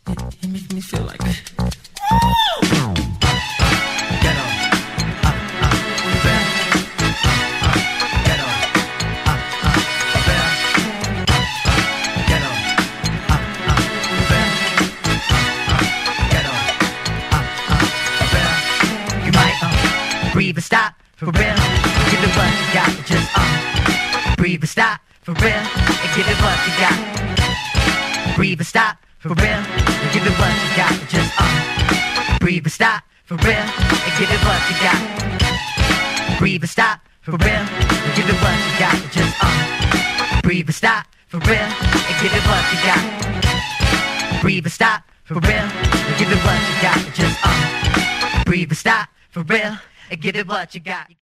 You make me feel like that. Breathe and stop, for real, give it what you got, just breathe and stop, for real, and give it what you got. Breathe and stop, for real, and give it what you got, just breathe and stop, for real, and give it what you got. Breathe and stop, for real, and give it what you got, just breathe and stop, for real, and give it what you got. Breathe and stop, for real, and give it what you got, just breathe and stop, for real, and give it what you got.